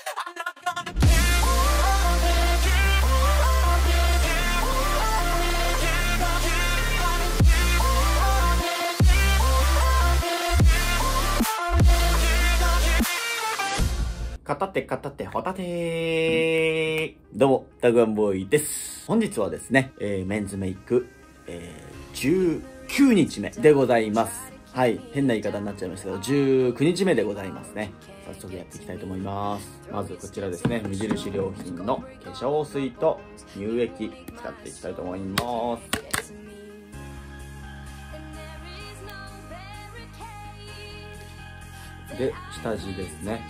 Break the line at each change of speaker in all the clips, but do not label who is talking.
片手片手ホタテどうも、タグワンボーイです。本日はですね、メンズメイク、19日目でございます。はい、変な言い方になっちゃいましたけど、19日目でございますね。早速やっていきたいと思います。まずこちらですね、無印良品の化粧水と乳液使っていきたいと思います。で、下地ですね。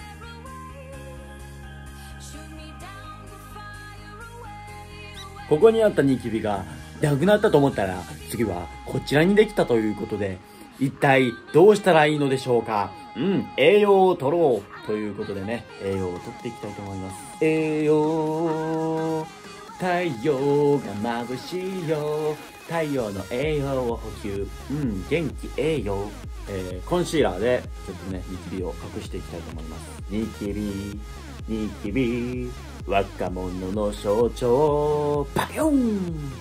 ここにあったニキビがなくなったと思ったら、次はこちらにできたということで、一体どうしたらいいのでしょうか。栄養を取ろうということでね、栄養を取っていきたいと思います。栄養、太陽が眩しいよ。太陽の栄養を補給。元気栄養。コンシーラーでちょっとね、ニキビを隠していきたいと思います。ニキビ、若者の象徴、パピョン。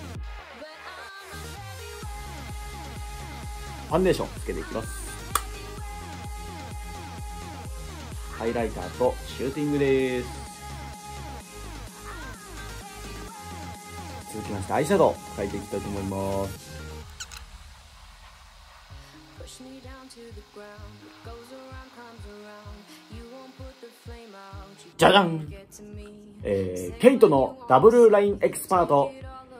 ファンデーションつけていきます。ハイライターとシューティングです。続きましてアイシャドウ描いていきたいと思います。じゃじゃん、ケイトのダブルラインエキスパート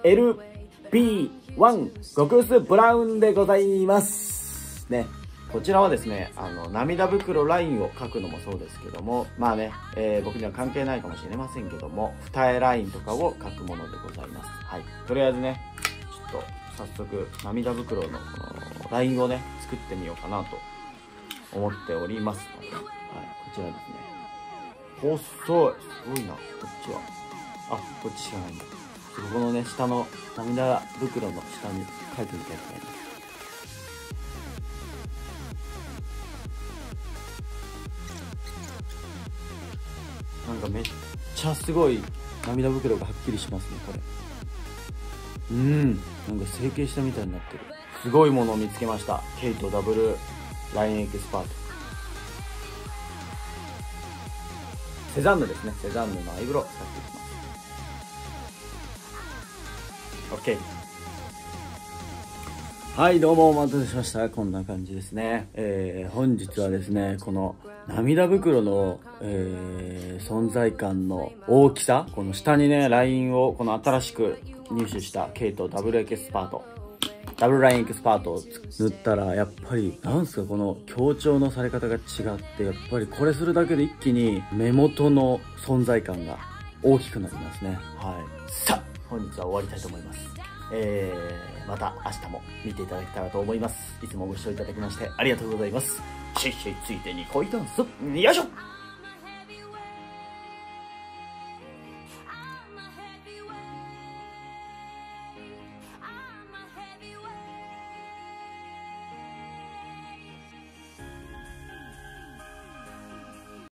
LP1 極薄ブラウンでございますね。こちらはですね、涙袋ラインを描くのもそうですけども、まあね、僕には関係ないかもしれませんけども、二重ラインとかを描くものでございます。はい。とりあえずね、ちょっと早速涙袋のこのラインをね、作ってみようかなと思っておりますので、はい、こちらですね。細い。すごいな。こっちは。あ、こっちしかないんだ。ここのね、下の涙袋の下に描いてみたいと思います。なんかめっちゃすごい涙袋がはっきりしますね、これ。なんか成形したみたいになってる。すごいものを見つけました。ケイトダブルラインエキスパート。セザンヌですね。セザンヌのアイブロウ使っていきます。OK。はい、どうもお待たせしました。こんな感じですね。本日はですね、この涙袋の、存在感の大きさ、この下にね、ラインを、この新しく入手したケイトダブルエキスパート、ダブルラインエキスパートを塗ったら、やっぱり、なんすか、この強調のされ方が違って、やっぱりこれするだけで一気に目元の存在感が大きくなりますね。はい。さあ、本日は終わりたいと思います。また明日も見ていただけたらと思います。いつもご視聴いただきましてありがとうございます。シェイシェイついでに恋ダンス、よいしょ。